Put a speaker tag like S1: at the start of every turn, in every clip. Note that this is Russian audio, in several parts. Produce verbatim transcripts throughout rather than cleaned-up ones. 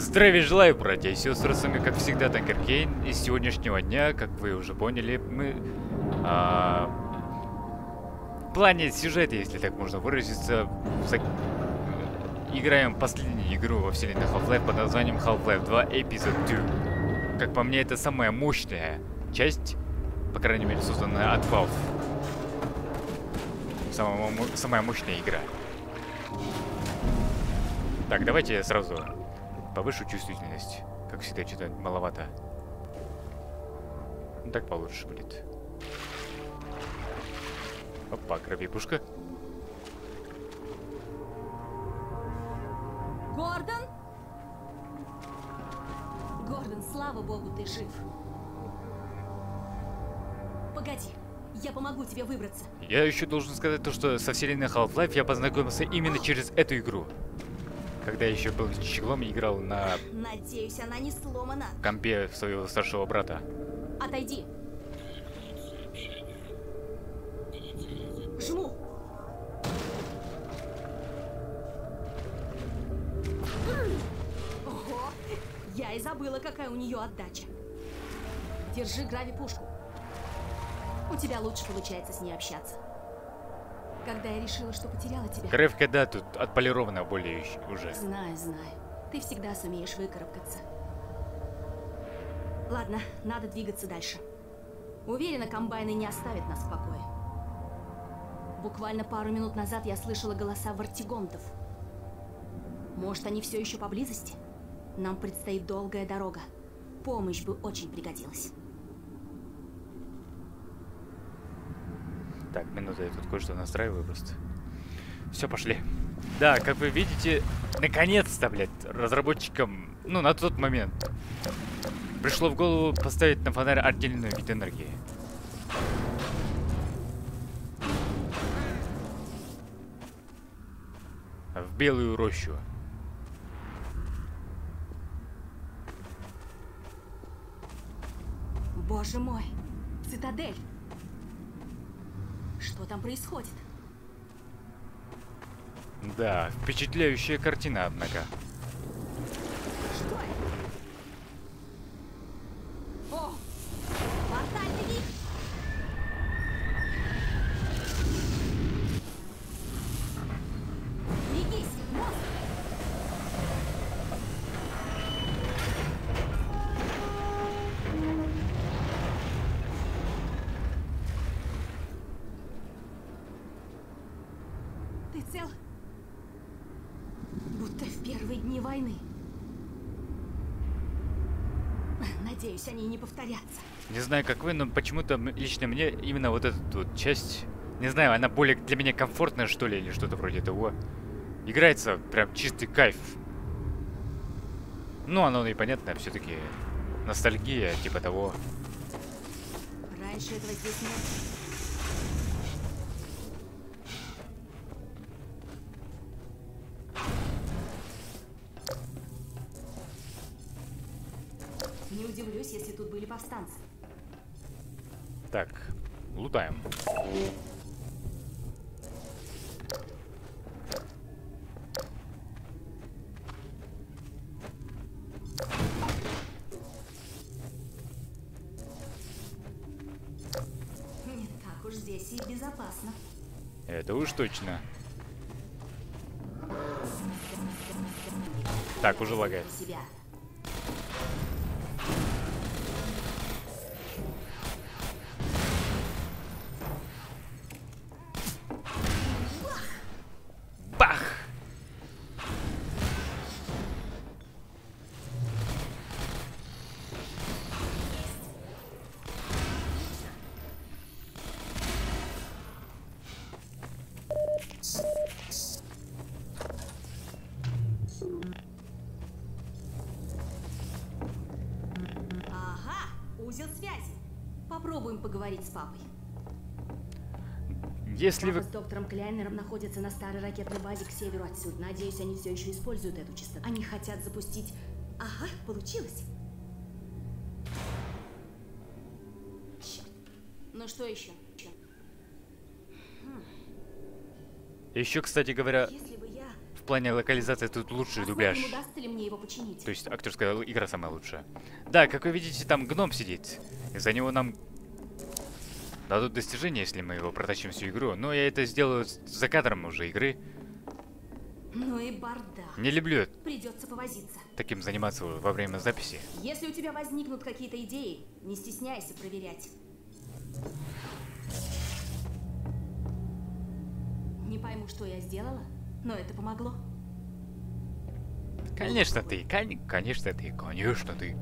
S1: Здравия желаю, братья и сестры, с вами, как всегда, Танкер Кейн. И с сегодняшнего дня, как вы уже поняли, мы а, в плане сюжета, если так можно выразиться, за... играем последнюю игру во вселенной Half-Life под названием Half-Life два Episode два. Как по мне, это самая мощная часть, по крайней мере, созданная от Valve. Самая, самая мощная игра. Так, давайте я сразу повышу чувствительность. Как всегда, что-то маловато. Ну, так получше будет. Опа, кровипушка.
S2: Гордон? Гордон, слава богу, ты жив. Погоди, я помогу тебе выбраться.
S1: Я еще должен сказать то, что со вселенной Half-Life я познакомился именно через эту игру. Когда я еще был щеглом и играл на...
S2: Надеюсь, она не сломана.
S1: Компе своего старшего брата.
S2: Отойди. Жму. Ого, я и забыла, какая у нее отдача. Держи грави-пушку. У тебя лучше получается с ней общаться. Когда я решила, что потеряла тебя...
S1: Кревка, да, тут отполирована более уже.
S2: Знаю, знаю. Ты всегда сумеешь выкарабкаться. Ладно, надо двигаться дальше. Уверена, комбайны не оставят нас в покое. Буквально пару минут назад я слышала голоса вартигонтов. Может, они все еще поблизости? Нам предстоит долгая дорога. Помощь бы очень пригодилась.
S1: Так, минута, я тут кое-что настраиваю просто. Все, пошли. Да, как вы видите, наконец-то, блядь, разработчикам, ну, на тот момент, пришло в голову поставить на фонарь отдельную вид энергии. В белую рощу.
S2: Боже мой, цитадель! Что там происходит?
S1: Да, впечатляющая картина, однако.
S2: Что это? О! Портальный вид! Берегись, монстр! Ты цел? Будто в первые дни войны. Надеюсь, они не повторятся.
S1: Не знаю, как вы, но почему-то лично мне именно вот эта вот часть, не знаю, она более для меня комфортная, что ли, или что-то вроде того. Играется прям чистый кайф. Ну, оно и понятно, все-таки ностальгия, типа того.
S2: Раньше этого здесь нет. Не удивлюсь, если тут были повстанцы.
S1: Так, лутаем.
S2: Не так уж здесь и безопасно.
S1: Это уж точно. Так, уже лагает.
S2: Себя.
S1: Бах!
S2: Ага, узел связи. Попробуем поговорить с папой.
S1: Если
S2: Папа
S1: вы...
S2: с доктором Кляйнером находятся на старой ракетной базе к северу отсюда. Надеюсь, они все еще используют эту частоту. Они хотят запустить... Ага, получилось. Черт. Ну что еще?
S1: Еще, кстати говоря,
S2: Если бы я...
S1: в плане локализации тут лучший дубляж.
S2: Посмотрим, удастся ли мне его починить.
S1: То есть актерская игра самая лучшая. Да, как вы видите, там гном сидит. Из-за него нам дадут достижения, если мы его протащим всю игру. Но я это сделаю за кадром уже игры.
S2: Ну и бардак.
S1: Не люблю
S2: Придется повозиться.
S1: таким заниматься во время записи.
S2: Если у тебя возникнут какие-то идеи, не стесняйся проверять. Не пойму, что я сделала, но это помогло.
S1: Конечно ты, кон конечно ты, конечно ты.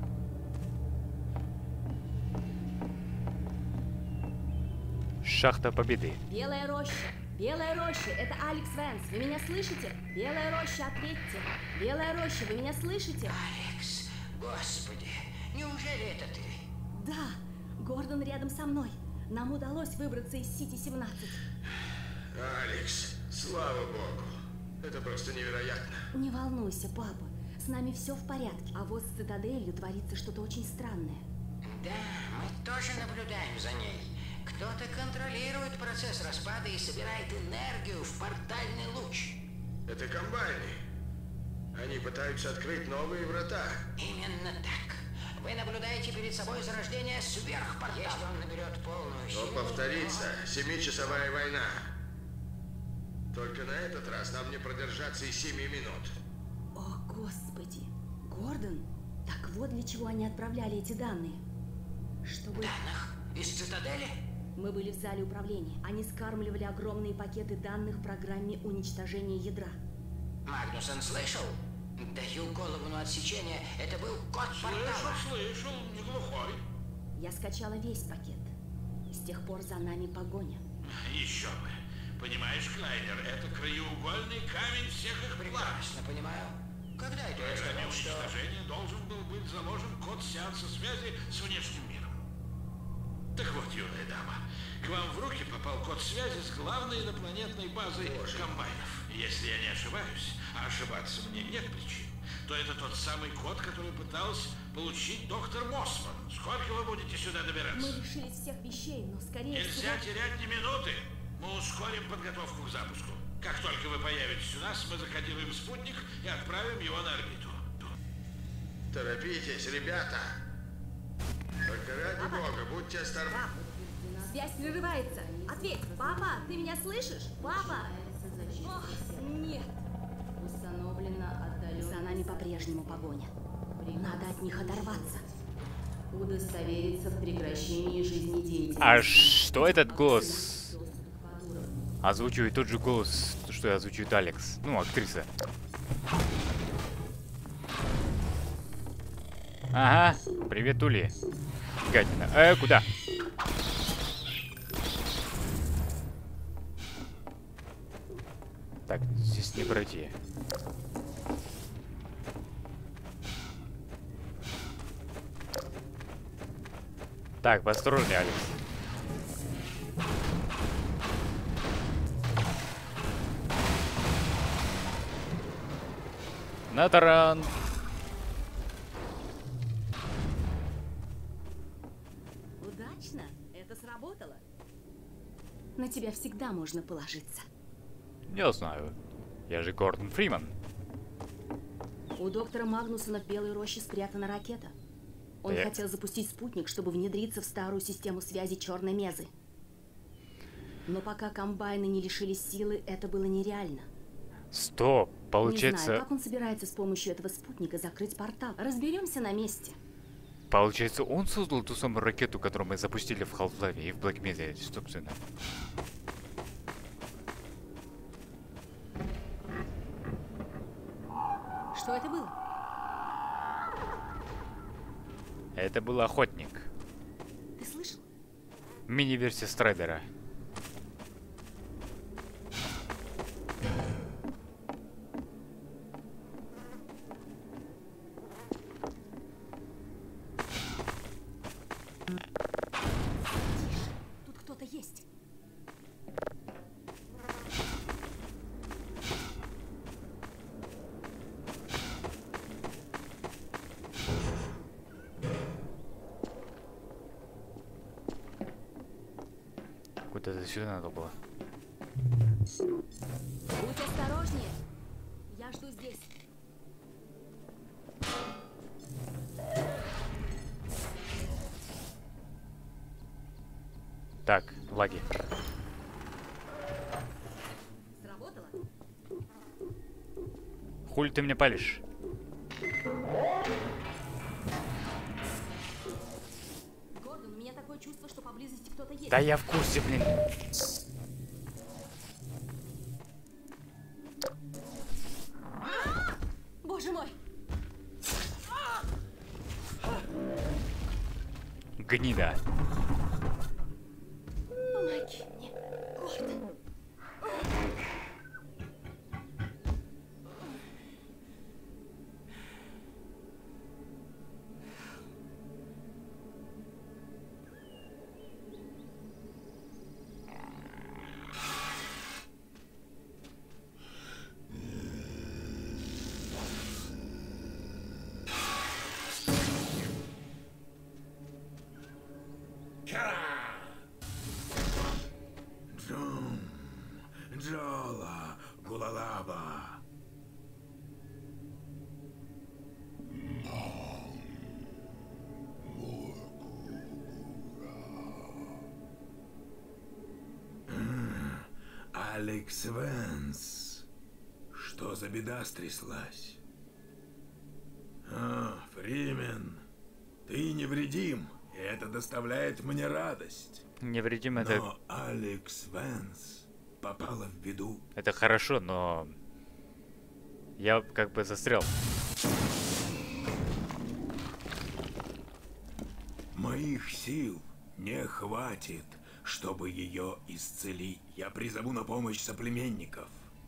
S1: Шахта Победы.
S2: Белая роща, Белая роща, это Алекс Вэнс, вы меня слышите? Белая роща, ответьте. Белая роща, вы меня слышите?
S3: Алекс, господи, неужели это ты?
S2: Да, Гордон рядом со мной. Нам удалось выбраться из Сити семнадцать.
S4: Алекс, слава богу. Это просто невероятно.
S2: Не волнуйся, папа. С нами все в порядке. А вот с Цитаделью творится что-то очень странное.
S3: Да, мы тоже наблюдаем за ней. Кто-то контролирует процесс распада и собирает энергию в портальный луч.
S4: Это комбайны. Они пытаются открыть новые врата.
S3: Именно так. Вы наблюдаете перед собой зарождение сверхпортала. Если он наберет полную силу...
S4: Но повторится семичасовая война. Только на этот раз нам не продержаться и семи минут.
S2: О, Господи. Гордон, так вот для чего они отправляли эти данные. Чтобы...
S3: Данных? Из Цитадели?
S2: Мы были в зале управления. Они скармливали огромные пакеты данных в программе уничтожения ядра.
S3: Магнусон слышал? Даю голову на отсечение. Это был код портала.
S4: Слышал, не глухой.
S2: Я скачала весь пакет. С тех пор за нами погоня.
S5: Еще бы. Понимаешь, Клайнер, это краеугольный камень всех их планов.
S3: Прекрасно понимаю. Когда это я
S5: В программе
S3: сказал, что...
S5: уничтожения должен был быть заложен код сеанса связи с внешним миром. Так вот, юная дама, к вам в руки попал код связи с главной инопланетной базой
S4: Боже.
S5: комбайнов. Если я не ошибаюсь, а ошибаться мне нет причин, то это тот самый код, который пытался получить доктор Моссман. Сколько вы будете сюда добираться?
S2: Мы лишились всех вещей, но скорее
S5: Нельзя
S2: всего...
S5: терять ни минуты. Мы ускорим подготовку к запуску. Как только вы появитесь у нас, мы закодируем спутник и отправим его на орбиту.
S4: Торопитесь, ребята. Только ради бога, будьте осторожны.
S2: Связь прерывается. Ответь, папа, ты меня слышишь? Папа! Ох, нет. Установлено отдаленно. За нами по-прежнему погоня. Надо от них оторваться. Удостовериться в прекращении жизнедеятельности.
S1: А что этот голос? Озвучивает тот же голос, что и озвучивает Алекс. Ну, актриса. Ага, привет, Ули. Гадина. Э, куда? Так, здесь не пройти. Так, поосторожнее, Алекс. На таран.
S2: Удачно. Это сработало. На тебя всегда можно положиться.
S1: Не знаю. Я же Гордон Фриман.
S2: У доктора Магнусона в Белой роще спрятана ракета. Он
S1: Я-
S2: хотел запустить спутник, чтобы внедриться в старую систему связи Черной Мезы. Но пока комбайны не лишились силы, это было нереально.
S1: Стоп,
S2: Не
S1: получается...
S2: знаю, как он собирается с помощью этого спутника закрыть портал. Разберемся на месте.
S1: Получается, он создал ту самую ракету, которую мы запустили в Half-Life и в Black Mesa, собственно.
S2: Что это было?
S1: Это был охотник.
S2: Ты слышал?
S1: Мини-версия Страйдера.
S2: Тут кто-то есть.
S1: Куда-то сюда надо было.
S2: Будь осторожнее.
S1: Так, лаги.
S2: Сработало?
S1: Хули ты мне палишь?
S2: Гордон, у меня такое чувство, что поблизости кто-то есть.
S1: Да я в курсе, блин.
S2: Боже мой!
S1: Гнида.
S2: Помоги мне, Гордон.
S5: Джум, Джола, Гулалаба. М, Алекс Венс. Что за беда стряслась? А, Фримен, ты невредим, и это доставляет мне радость.
S1: Невредим это...
S5: Но Алекс Венс попала в беду.
S1: Это хорошо, но... Я как бы застрял.
S5: Моих сил не хватит, чтобы ее исцелить. Я призову на помощь соплеменников.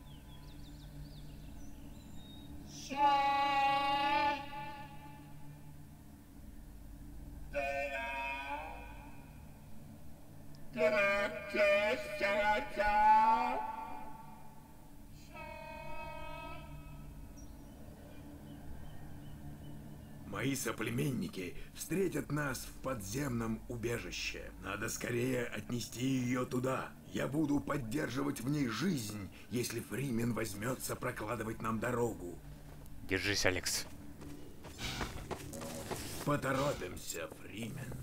S5: Мои соплеменники встретят нас в подземном убежище. Надо скорее отнести ее туда. Я буду поддерживать в ней жизнь, если Фримен возьмется прокладывать нам дорогу.
S1: Держись, Алекс.
S5: Поторопимся, Фримен.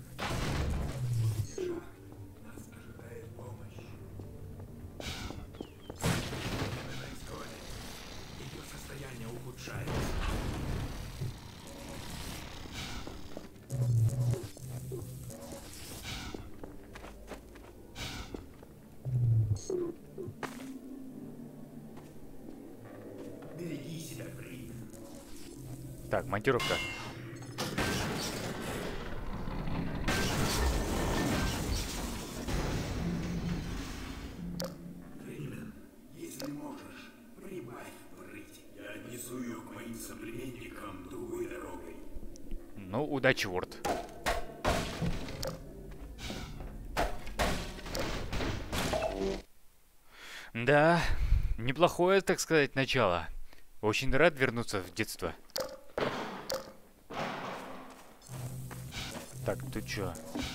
S5: Нас ожидает помощь. Это происходит. Ее состояние ухудшается. Береги себя, Фримен.
S1: Так, монтировка.
S5: Фримен, если можешь, прибавь прыть. Я отнесу ее к моим соплеменникам другой дорогой.
S1: Ну, удачи, Ворд. Да, неплохое, так сказать, начало. Очень рад вернуться в детство. Так, тут чё?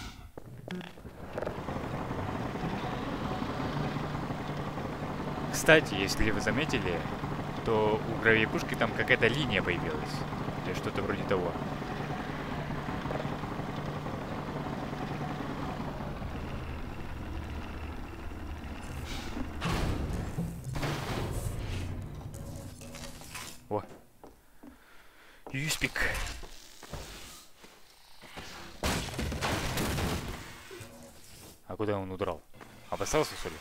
S1: Кстати, если вы заметили, то у гравипушки там какая-то линия появилась. Или что-то вроде того. О. Юспик. А куда он удрал? Обоссался, что ли?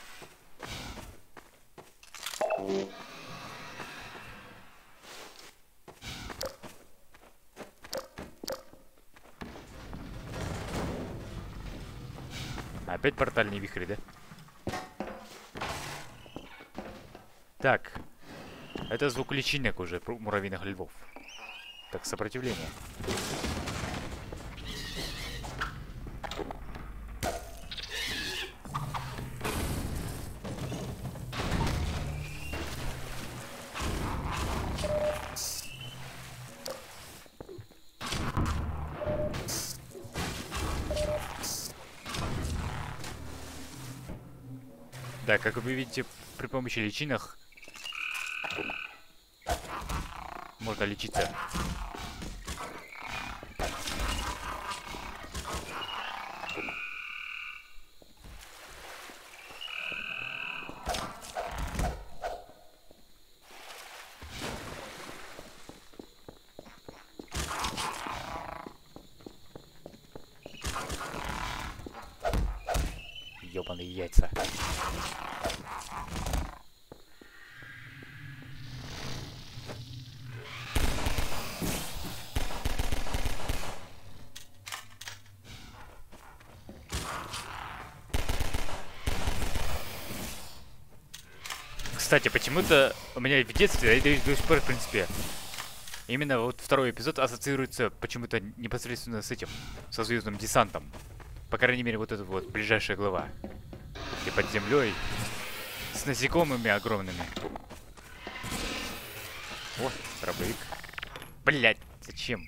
S1: Опять портальные вихри, да? Так. Это звук личинок уже, муравьиных львов. Так, сопротивление. Да, как вы видите, при помощи личинок можно лечиться. ёбаные яйца. Кстати, почему-то у меня в детстве, да и до сих пор, в принципе, именно вот второй эпизод ассоциируется почему-то непосредственно с этим, со звездным десантом. По крайней мере, вот эта вот ближайшая глава. И под землей, с насекомыми огромными. О, дробовик. Блять, зачем?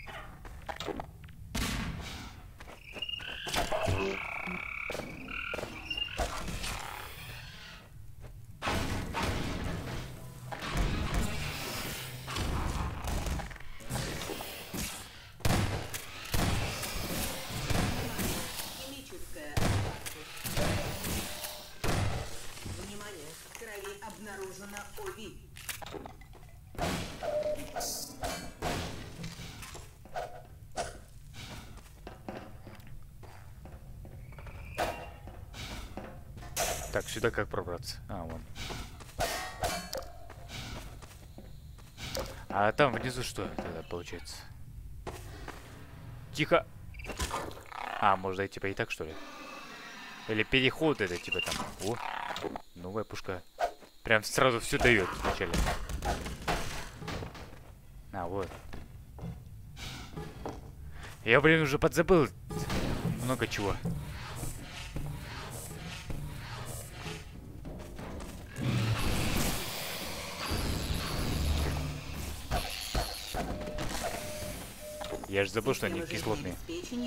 S1: Так, сюда как пробраться? А, вон. А там внизу что тогда получается? Тихо! А, можно типа и так, что ли? Или переход это типа там. О, новая пушка. Прям сразу все дает вначале. А, вот. Я, блин, уже подзабыл много чего. Я же забыл, что они кислотные.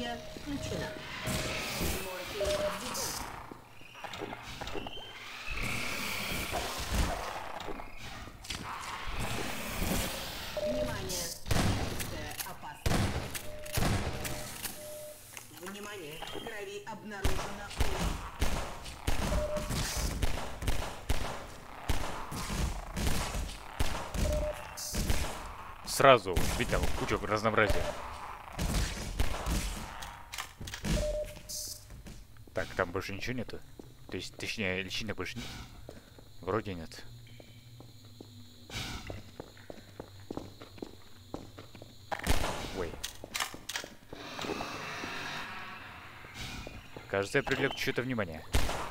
S6: Внимание, в крови обнаружено.
S1: Сразу, видно, кучу разнообразия. Так, там больше ничего нету. То есть, точнее, личинок больше нет. Вроде нет. Ой. Кажется, я привлек чье-то внимание.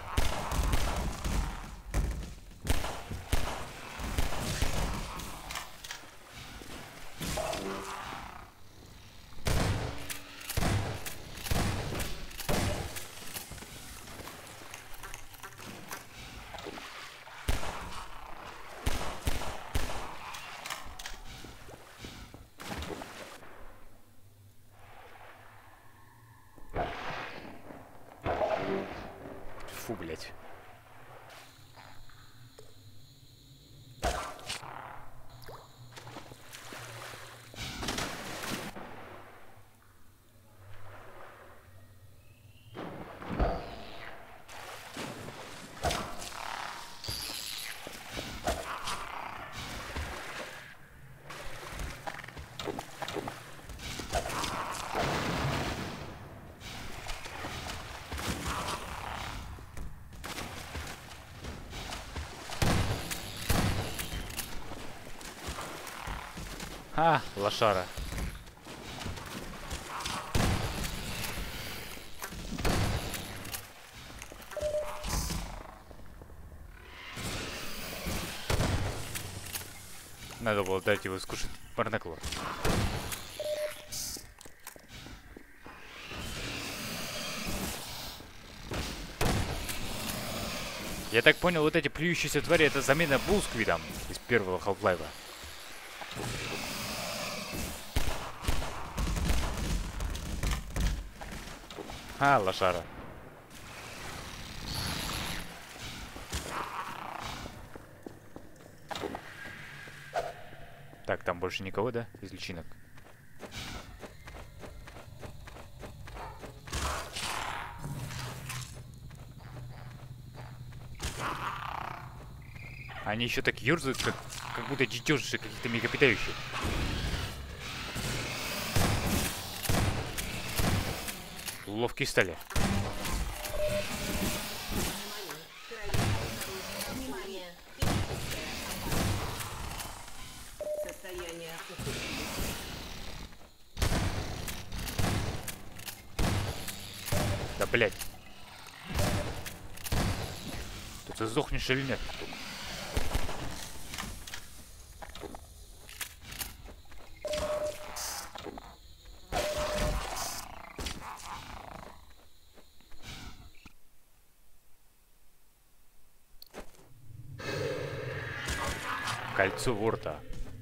S1: Фу, блять. А, лошара. Надо было дать его скушать парноклор. Я так понял, вот эти плюющиеся твари — это замена Булсквидам из первого Half-Life. А, лошара. Так, там больше никого, да? Из личинок. Они еще так ерзают, как, как будто детеныши каких-то млекопитающих. Ловкие стали.
S6: состояние.
S1: Да, блядь. Ты сдохнешь или нет? Кольцо Ворта.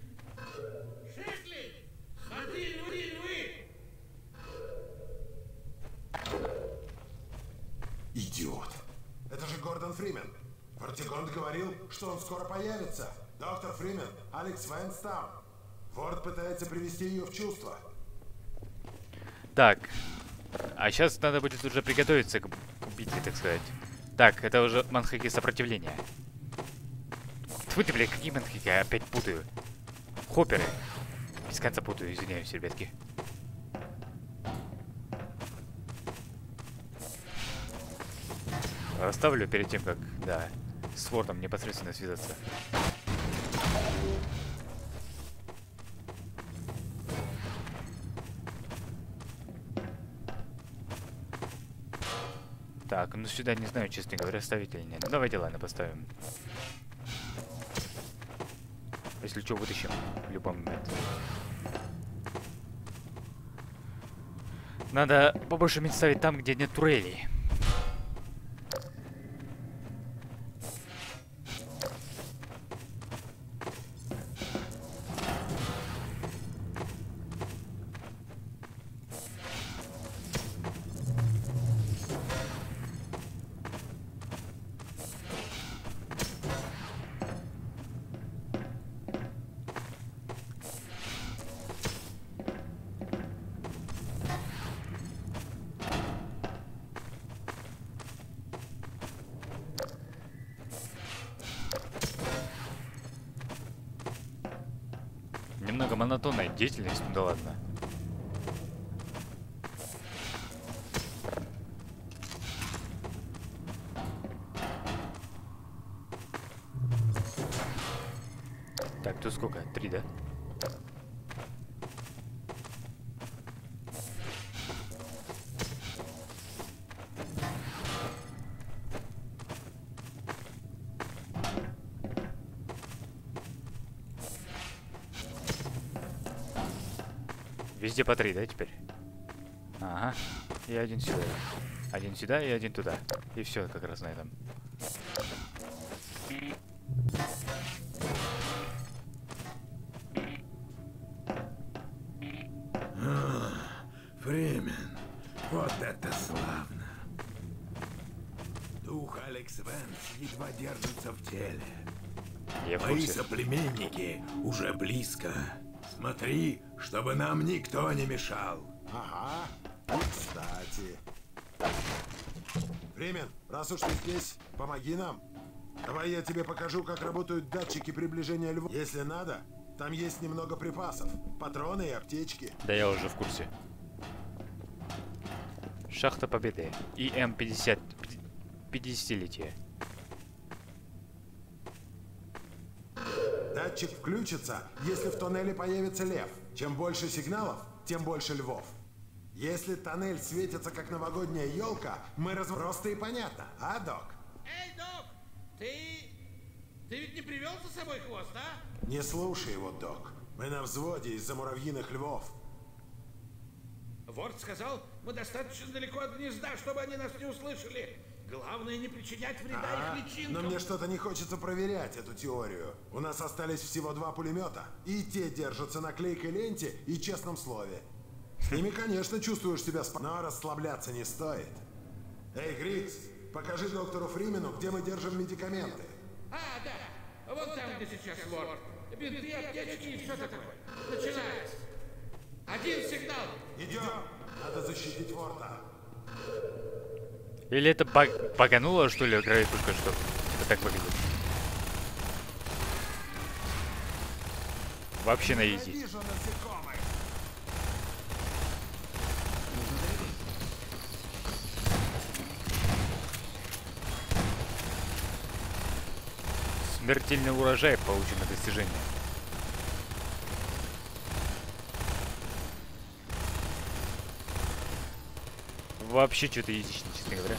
S7: Идиот. Это же Гордон Фримен. Вартигонт говорил, что он скоро появится. Доктор Фримен, Алекс Вайнстаун. Ворд пытается привести ее в чувство.
S1: Так. А сейчас надо будет уже приготовиться к, к битве, так сказать. Так, это уже манхэки сопротивления. Тьфу ты, блядь, какие манхэки? Я опять путаю. Хопперы. Без конца путаю, извиняюсь, ребятки. Оставлю перед тем, как, да, с Вордом непосредственно связаться. Так, ну сюда не знаю, честно говоря, ставить или нет. Ну давайте, ладно, поставим. Если что, вытащим в любой момент. Надо побольше мест ставить там, где нет турелей. Немного монотонная деятельность, ну да ладно. Так, тут сколько? Три, да? Везде по три, да, теперь? Ага. И один сюда. Один сюда и один туда. И все как раз на этом.
S5: А, Фримен. Вот это славно. Дух Алекс Вэнс едва держится в теле.
S1: Я в
S5: Мои
S1: курсе.
S5: соплеменники уже близко. Смотри, чтобы нам никто не мешал.
S7: Ага. И кстати. Фримен, раз уж ты здесь, помоги нам. Давай я тебе покажу, как работают датчики приближения львов. Если надо, там есть немного припасов. Патроны и аптечки.
S1: Да я уже в курсе. Шахта Победы. И М пятьдесят. пятидесятилетие.
S7: Датчик включится, если в тоннеле появится лев. Чем больше сигналов, тем больше львов. Если тоннель светится, как новогодняя елка, мы раз... Просто и понятно, а, док?
S8: Эй, док, ты... Ты ведь не привел за собой хвост, а?
S7: Не слушай его, док. Мы на взводе из-за муравьиных львов.
S8: Ворд сказал, мы достаточно далеко от гнезда, чтобы они нас не услышали. Главное, не причинять вреда
S7: А,
S8: их личинкам.
S7: но мне что-то не хочется проверять эту теорию. У нас остались всего два пулемета. И те держатся на клейкой ленте и честном слове. С ними, конечно, чувствуешь себя спа... Но расслабляться не стоит. Эй, Грикс, покажи доктору Фримену, где мы держим медикаменты.
S8: А, да, вот там, где сейчас Ворд. Бинты, аптечки и все такое. Начинается. Один сигнал.
S7: Идем. Надо защитить Ворда.
S1: Или это баг багануло, что ли, играет только что? Типа так выглядит. Вообще на изи.
S7: Вижу насекомых.
S1: Смертельный урожай получено достижение. Вообще что-то язычно, честно говоря.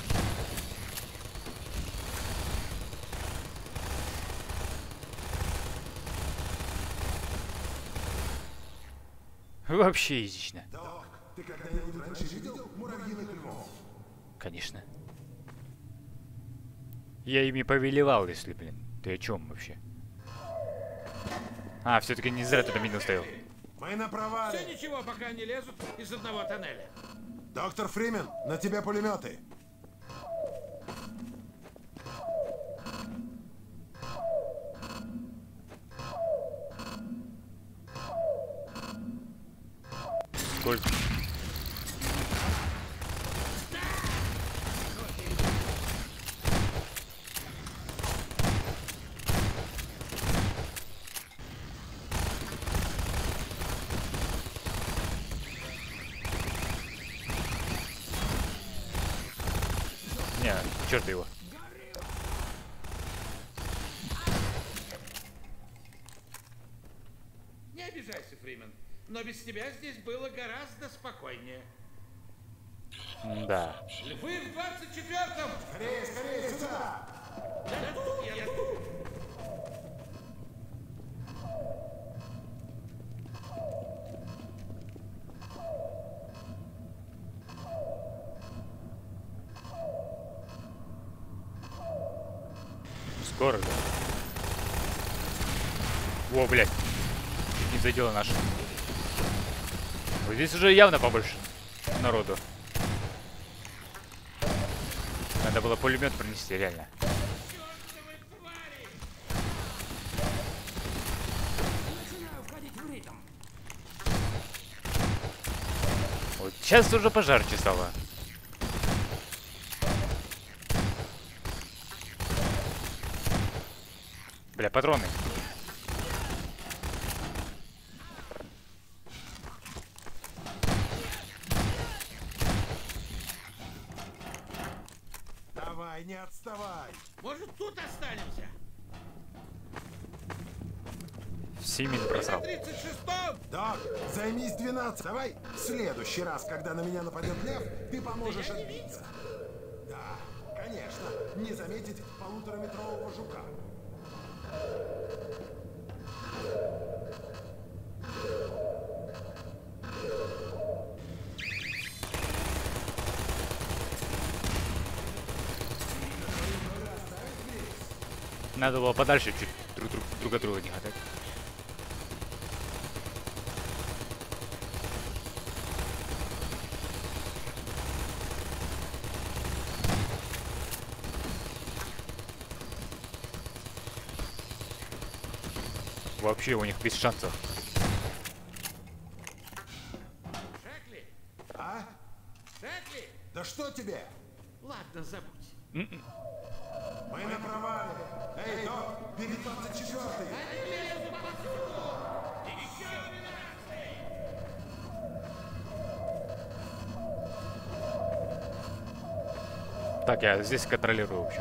S1: Вообще язычно.
S7: Док, ты когда-нибудь раньше видел муравьиных львов?
S1: Конечно. Я ими повелевал, если, блин. Ты о чем вообще? А, все-таки не зря туда мину стоял.
S7: Мы на провале.
S8: Все ничего, пока не лезут из одного тоннеля.
S7: Доктор Фримен, на тебе пулеметы.
S1: Сколько? Не, черт его.
S8: Не обижайся, Фримен, но без тебя здесь было гораздо спокойнее.
S1: Да.
S8: Львы в двадцать четвёртом!
S7: Скорее, скорее, сюда!
S8: Я тут, я тут!
S1: Скоро, да. О, блядь. Чуть не задело наше. Вот здесь уже явно побольше народу. Надо было пулемет пронести, реально. Вот сейчас уже пожарче стало. Бля, патроны.
S7: Давай, не отставай.
S8: Может, тут останемся?
S1: Симин просрал.
S8: На тридцать шестом!
S7: Док, займись двенадцать. Давай в следующий раз, когда на меня нападет лев, ты поможешь отбиться. Да, конечно. Не заметить полутораметрового жука.
S1: Надо было подальше чуть друг, друг, друг от друга не хватать. Вообще у них без шансов.
S8: Шекли!
S7: А?
S8: Шекли!
S7: Да что тебе?
S8: Ладно, забудь.
S7: Мы на провале. Эй, док, бери двадцать четвёртый.
S1: Так, я здесь контролирую, в общем.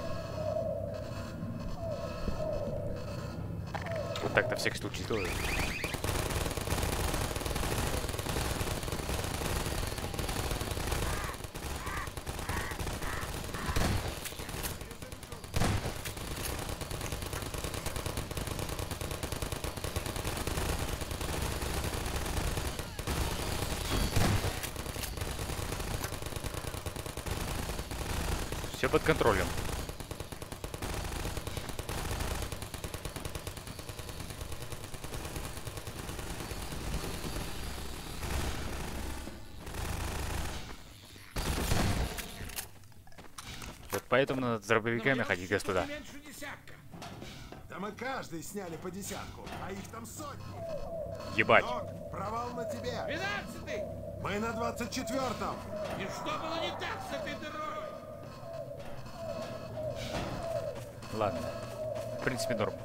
S1: Вот так на всякий случай тоже. Все под контролем. Вот поэтому надо с дробовиками ходить, господа.
S8: Меньше десятка.
S7: Да мы каждый сняли по десятку, а их там сотни.
S1: Ебать.
S7: Док, провал на тебе.
S8: Двенадцатый!
S7: Мы на двадцать четвёртом.
S8: И что было не так с этой дырой?
S1: Ладно. В принципе, норм.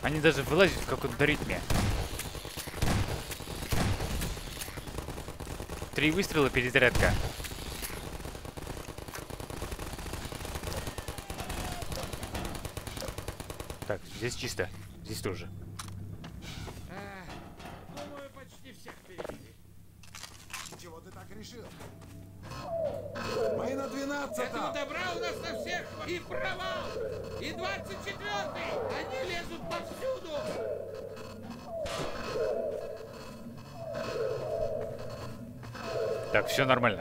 S1: Они даже вылазят в каком-то ритме. Три выстрела, перезарядка. Так, здесь чисто. Здесь тоже.
S8: А, думаю, почти всех перебили.
S7: Чего ты так решил? Мы на двенадцатом!
S8: Этого добра у нас на всех и провал! И двадцать четвёртый! Они лезут повсюду!
S1: Так, все нормально.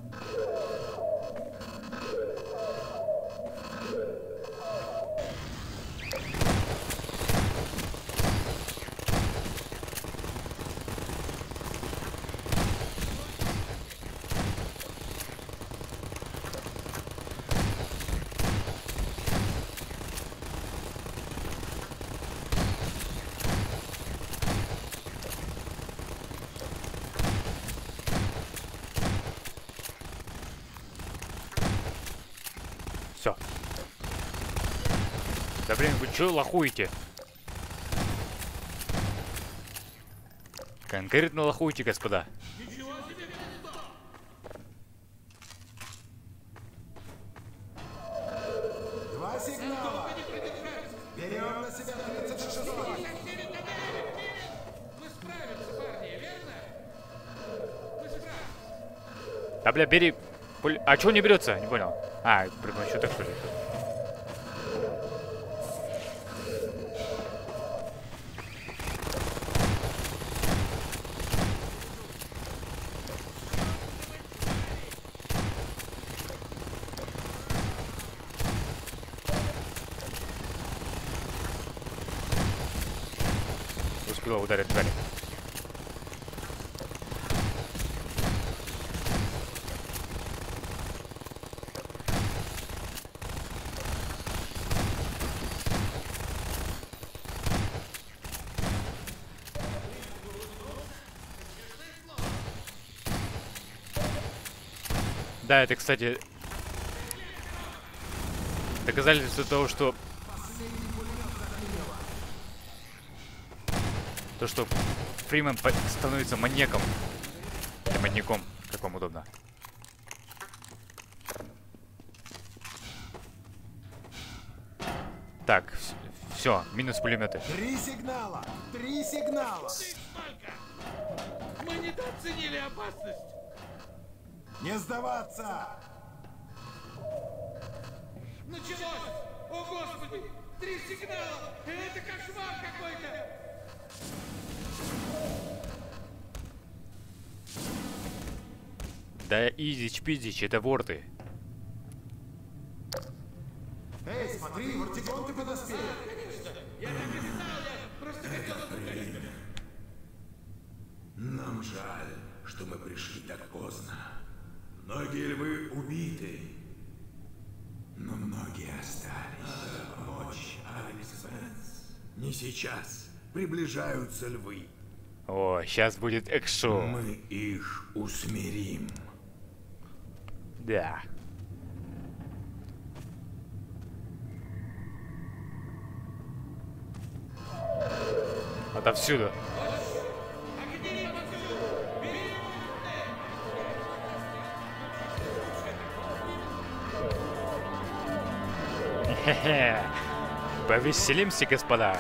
S1: Все. Да блин, вы чё лохуете? Конкретно лохуете, господа.
S7: Два сигнала! Берем на себя тридцать шестой!
S8: Мы справимся, парни, верно? Мы справимся.
S1: Да бля, бери. Пуль- А чё не берется? Не понял. А, прям еще так что ли? Успела ударить тварь. Да, это, кстати, доказательство того, что то, что Фримен становится маньяком или маньяком, как вам удобно. Так, все, минус пулеметы.
S7: Три сигнала! Три сигнала!
S8: Сколько? Мы недооценили опасность.
S7: Не сдаваться!
S8: Началось! О, Господи! Три сигнала! Это кошмар какой-то!
S1: Да изич-пизич, это ворты.
S7: Эй, смотри, вертикон ты подоспел!
S8: Я так и знал, я просто хотел отдыхать.
S5: Нам жаль, что мы пришли так поздно. Многие львы убиты, но многие остались. Надо помочь, Алекс Бенс. Не сейчас. Приближаются львы.
S1: О, сейчас будет экшо.
S5: Мы их усмирим.
S1: Да. Отовсюду. Хе-хе. Повеселимся, господа.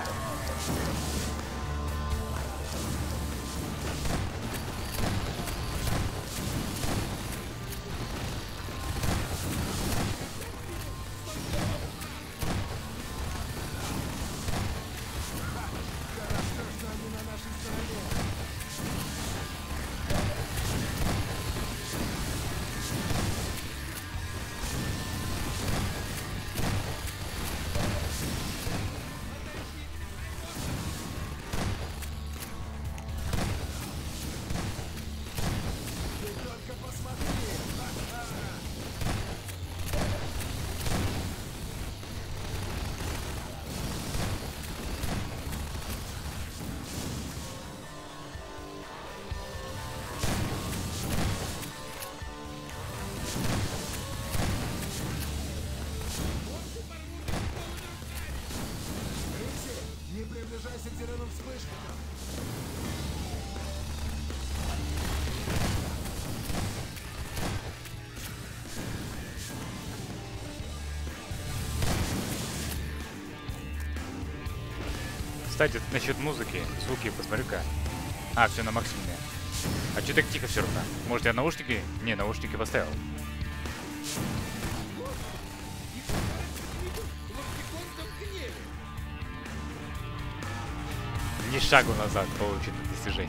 S1: Кстати, насчет музыки, звуки, посмотри-ка. А, все на максимуме. А че так тихо все равно? Может, я наушники? Не, наушники поставил. Ни шагу назад получит достижение.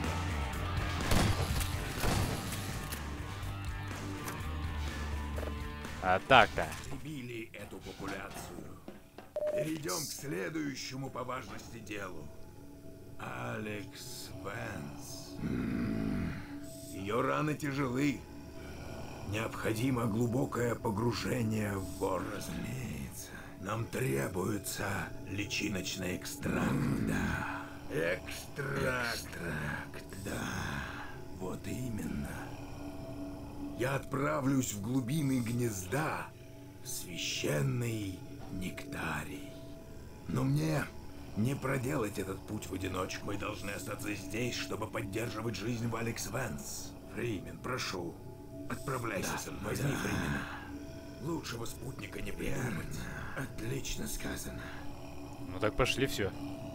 S1: А так-то.
S5: Убили эту популяцию. Перейдем к следующему по важности делу. Алекс Венс. Ее раны тяжелы. Необходимо глубокое погружение в вор. Разумеется. Нам требуется личиночный экстракт, да. Экстракт. Экстракт, да. Вот именно. Я отправлюсь в глубины гнезда. Священный нектарий. Но мне не проделать этот путь в одиночку. Мы должны остаться здесь, чтобы поддерживать жизнь в Алекс Венс. Фримен, прошу, отправляйся да, со мной. Возьми да. Фримена. Лучшего спутника не придумать. Отлично сказано.
S1: Ну так пошли, все.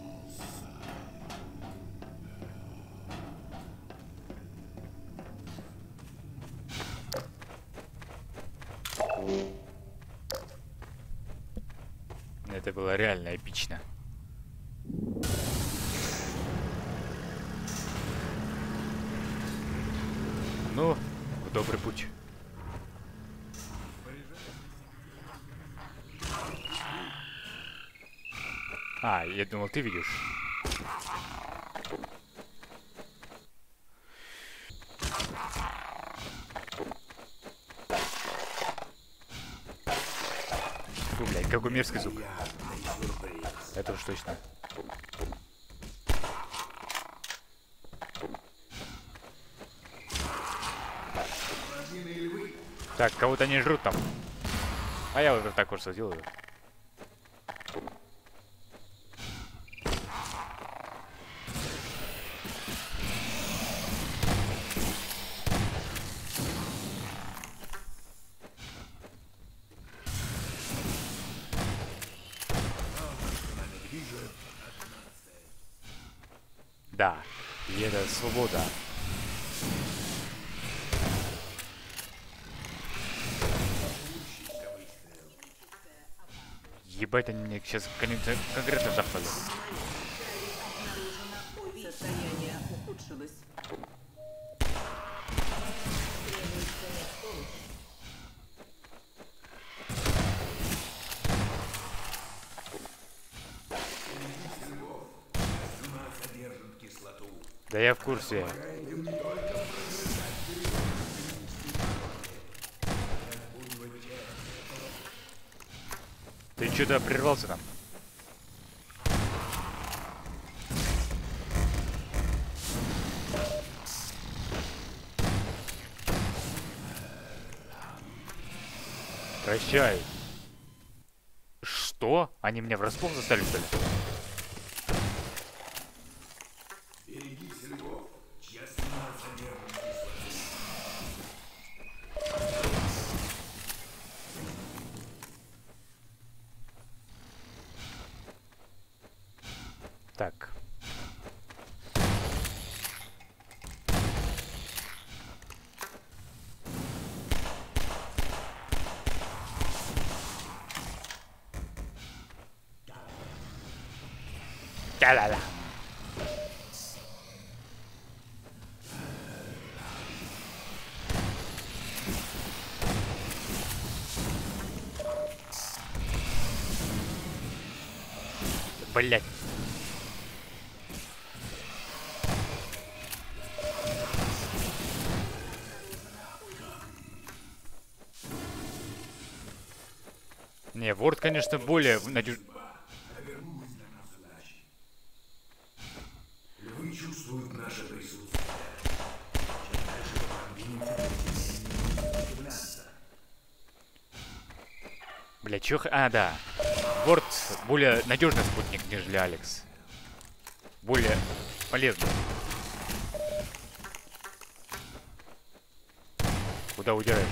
S1: Это было реально эпично. Ну, в добрый путь. А, я думал, ты видишь. Фу, блядь, какой мерзкий звук. Это уж точно. Так, кого-то не жрут там. А я вот так вот что сделаю. Да, и это свобода. Ебать, они мне сейчас конкретно жахнули.
S6: Состояние ухудшилось.
S1: Да я в курсе. Ты что-то прервался там? Прощай. Что? Они меня врасплох застали, что ли? Так. Да-да-да. Блять. Не, Ворд, конечно, более надежный.
S5: Львы чувствуют наше присутствие.
S1: Бля, чё... А, да. Ворд более надежный спутник, нежели Алекс. более полезно. Куда удираешь?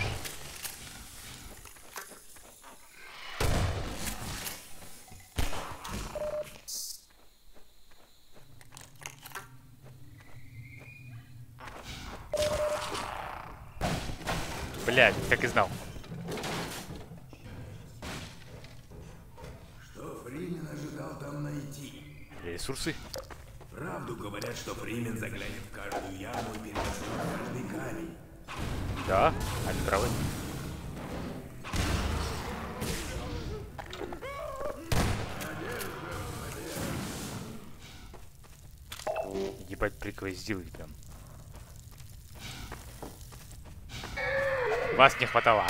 S1: Блядь, так и знал.
S5: Что Фримен ожидал там найти?
S1: Ресурсы?
S5: Правду говорят, что Фримен заглянет в каждую яму и перевернет каждый камень.
S1: Да, они правы. Ебать, приквел сделали прям. Вас не хватало.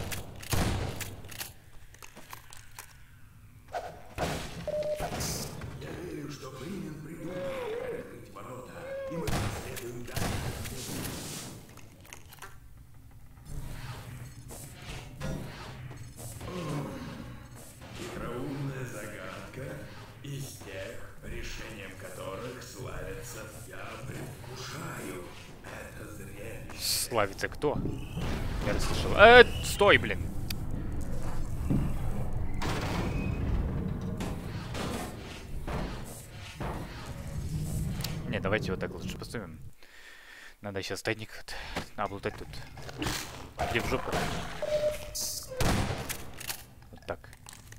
S5: Я верю, что Фримен придумает, как открыть ворота, и мы последуем дальше. Хитроумная загадка из тех, решением которых славится. Я предвкушаю это зрелище.
S1: Славится кто? Я расслышал. Э, стой, блин. Не, давайте вот так лучше поставим. Надо сейчас тайник вот облутать тут. Где в жопу? Вот так.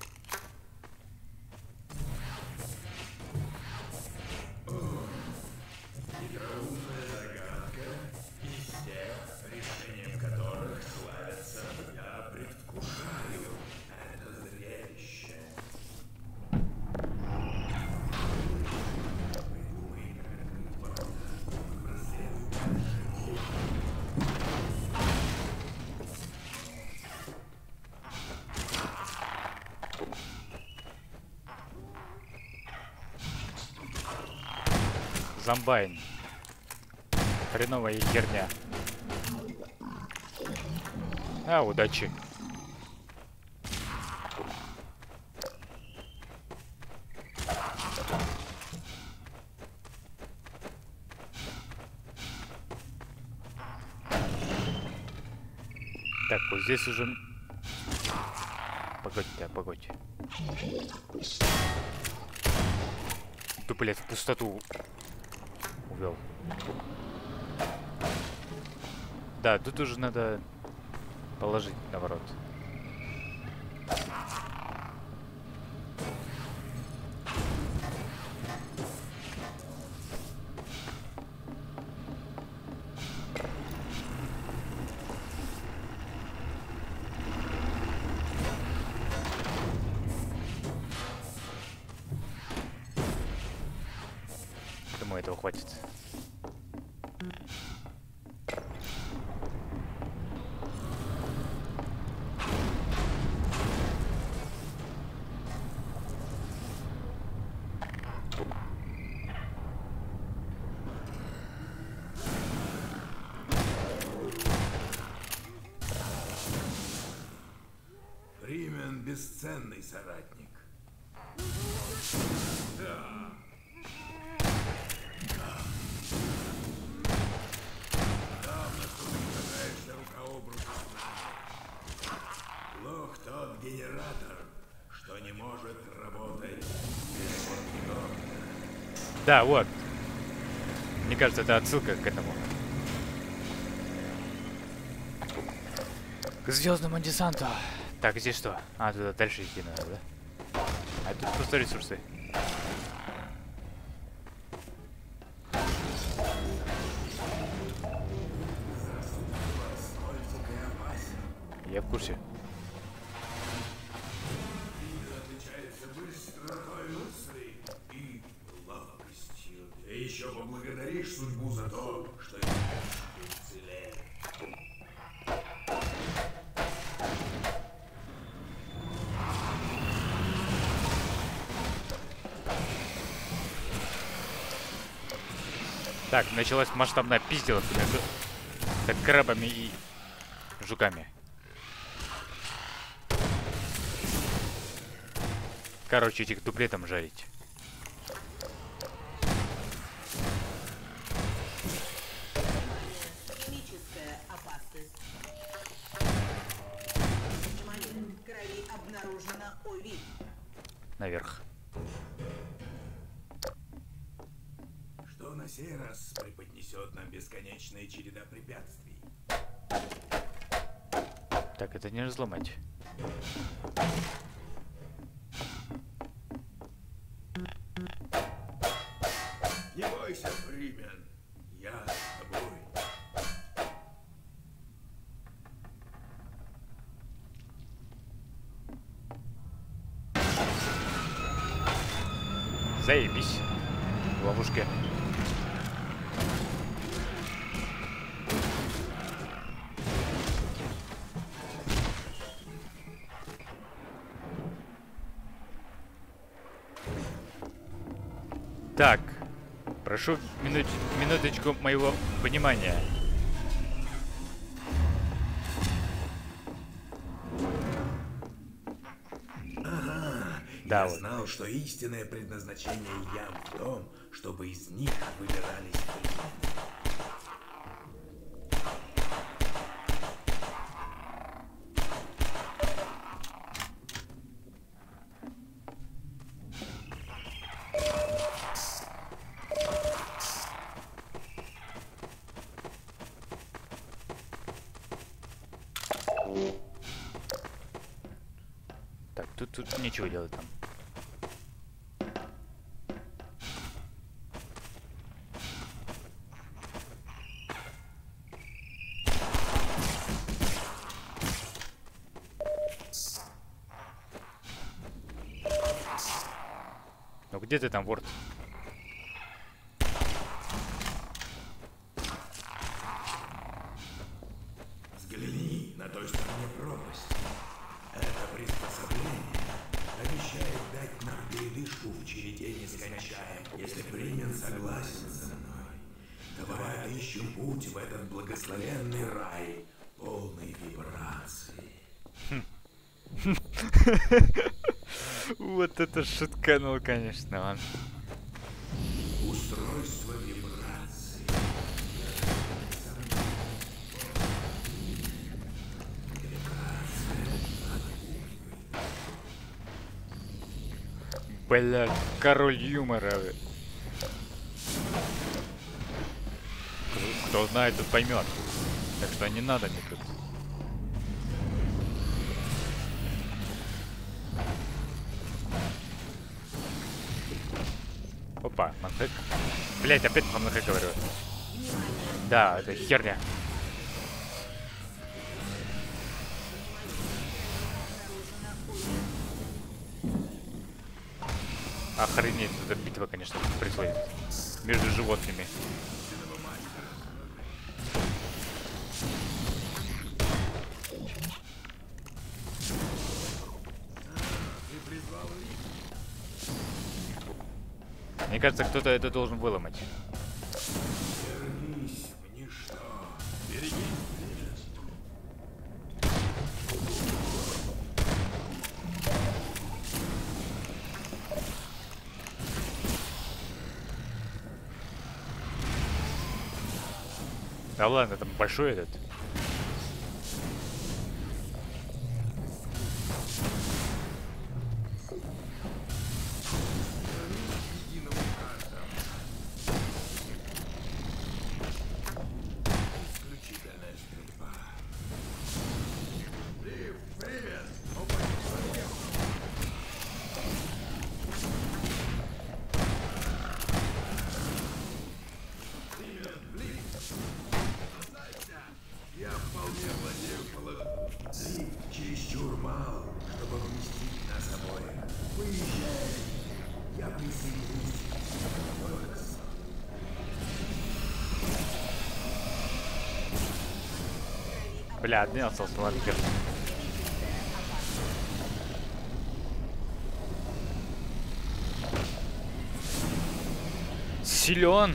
S5: Хитроумная загадка из тех, решением которых славится. Я предвкушаю это зрелище.
S1: Зомбайн. Хреновая херня. А, удачи. Так, вот здесь уже... Погодьте, а, погодьте. Ты, блядь, в пустоту увел. Да, тут уже надо положить наоборот. Думаю, этого хватит.
S5: Фримен бесценный соратник. Да. Давно тут катаешься рука об руку с нами. Плох тот генератор, что не может работать без него.
S1: Да, вот. Мне кажется, это отсылка к этому. К звездному десанту. Так, здесь что? А, туда дальше идти надо, да? А тут просто ресурсы. Я в курсе.
S5: Отличается быстротой мысли и ловкостью. Ты еще поблагодаришь судьбу за то, что я уцелел.
S1: Так, началась масштабная пизделка между так, крабами и жуками. Короче, этих дуплетом жарить.
S6: Обнаружено ОВИ.
S1: Наверх.
S5: Что на сей раз преподнесет нам бесконечная череда препятствий?
S1: Так, это не разломать.
S5: Не бойся, Фримен. Я с тобой.
S1: Заебись. В ловушке. Так, прошу минут, минуточку моего внимания.
S5: Ага,
S1: Да,
S5: я
S1: вот.
S5: знал, что истинное предназначение ям в том, чтобы из них выбирались фримены.
S1: Так, тут, тут нечего делать там. Ну где ты там, Ворд?
S5: Взгляни, на той стороне пропасть. Это приспособление обещает дать нам передышку в череде нескончаем. Если Фримен согласен со мной, давай отыщем путь в этот благословенный рай, полный вибраций.
S1: Вот это шутканул, конечно, он.
S5: Устройство вибраций.
S1: Бля, король юмора. Кто знает, тот поймет. Так что не надо мне тут. Опа, манхэк. Блять, опять про манхэк говорю. Да, это херня. Охренеть, эта битва, конечно, происходит между животными. Мне кажется, кто-то это должен выломать.
S5: Вернись в ничто. Берегись.
S1: Да ладно, там большой этот.
S5: Исключительная стрельба. Я вполне владею полотном. Лифт чересчур мал, чтобы вместить нас обоих. Выезжай. Я присоединюсь. Только с-
S1: Бля, один остался, ладно, хер. Силен.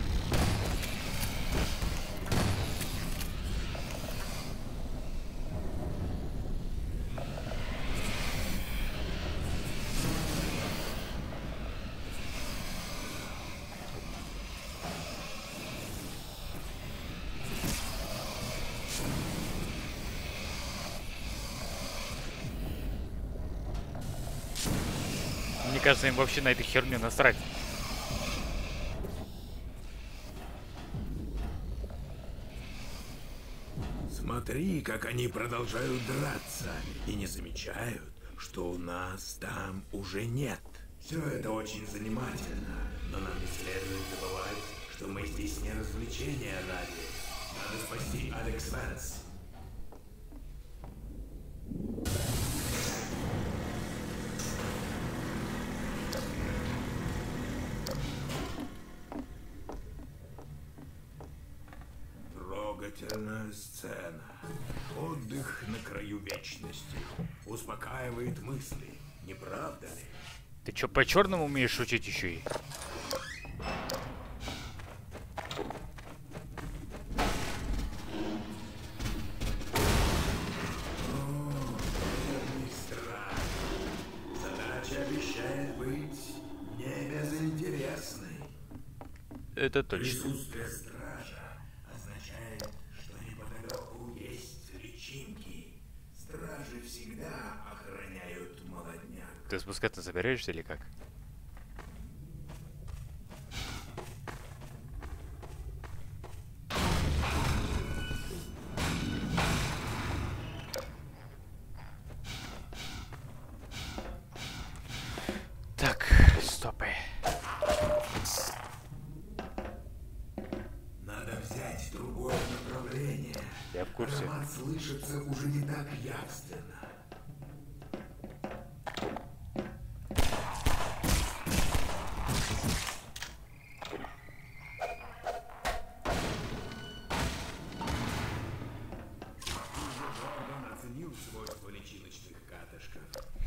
S1: кажется, им вообще на эту херню насрать.
S5: Смотри, как они продолжают драться и не замечают, что у нас там уже нет. Все это очень занимательно, но нам не следует забывать, что мы здесь не развлечения ради. Надо спасти Алекс Вэнс. Трогательная сцена. Отдых на краю вечности. Успокаивает мысли, не правда ли?
S1: Ты чё, по-черному умеешь шутить еще и?
S5: Задача обещает быть не безинтересной.
S1: Это точно.
S5: Присутствие стража означает, что неподалеку есть личинки. Стражи всегда охраняют молодняк.
S1: Ты спускаться собираешься или как? Так, стопы.
S5: Надо взять другое направление.
S1: Я в курсе.
S5: Аромат слышится уже не так явственно. Он оценил свойства личиночных катышков.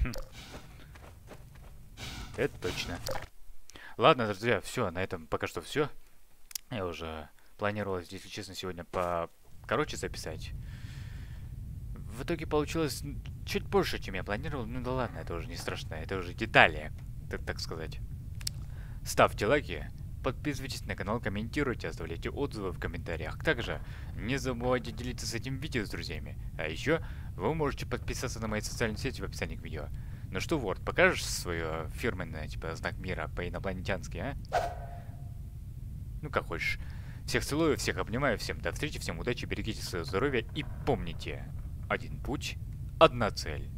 S1: Это точно. Ладно, друзья, все, на этом пока что все. Я уже планировал, если честно, сегодня по короче записать. В итоге получилось чуть больше, чем я планировал. Ну да ладно, это уже не страшно, это уже детали, так, так сказать. Ставьте лайки, подписывайтесь на канал, комментируйте, оставляйте отзывы в комментариях. Также не забывайте делиться с этим видео с друзьями. А еще вы можете подписаться на мои социальные сети в описании к видео. Ну что, Ворд, покажешь свое фирменное, типа, знак мира по-инопланетянски, а? Ну, как хочешь. Всех целую, всех обнимаю, всем до встречи, всем удачи, берегите свое здоровье и помните, один путь, одна цель.